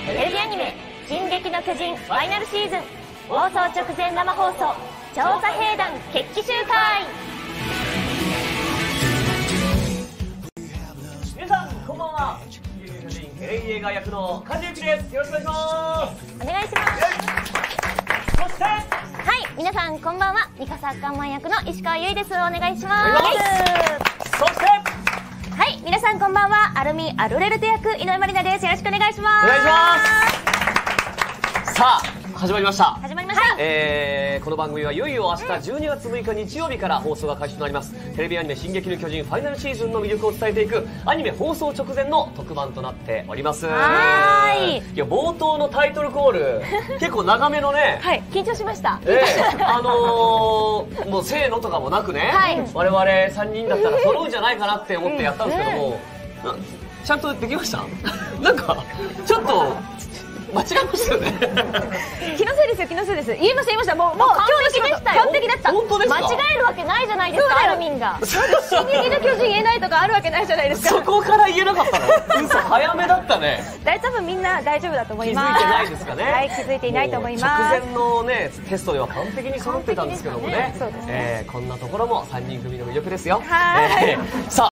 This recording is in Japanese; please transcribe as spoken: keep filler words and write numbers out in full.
テレビアニメ「進撃の巨人」ファイナルシーズン放送直前生放送調査兵団決起集会。 皆さんこんばんは。進撃の巨人エレン映画役の梶裕貴です。よろしくお願いします。 お願いします。 そしてはい皆さんこんばんは。ミカサッカーマン役の石川由依です。お願いします。 そしてはい皆さんこんばんは。アルミアルレルテ役井上まりなです。よろしくお願いします。 お願いします。さあ始まりました。 始まりました。 えー、この番組はいよいよ明日じゅうにがつむいか日曜日から放送が開始となります。テレビアニメ「進撃の巨人」ファイナルシーズンの魅力を伝えていくアニメ放送直前の特番となっております。 はーい。 いや冒頭のタイトルコール結構長めのね、 はい緊張しました。 えー、あのー、もうせーのとかもなくね、 はい、 我々さんにんだったら揃うんじゃないかなって思ってやったんですけども、うんね、ちゃんとできました？なんかちょっと間違えましたよね。 気のせいですよ、気のせいです。言いました言いました。もうもう完璧でしたよ。完璧だった。 本当ですか？ 間違えるわけないじゃないですか。アルミンが進撃の巨人言えないとかあるわけないじゃないですか。 そこから言えなかったの？嘘早めだったね。 大多分みんな大丈夫だと思います。 気づいてないですかね。 はい、気づいていないと思います。 直前のねテストでは完璧に揃ってたんですけどもね。 そうですね。 えー、こんなところもさんにん組の魅力ですよ。 はい。 えー、さあ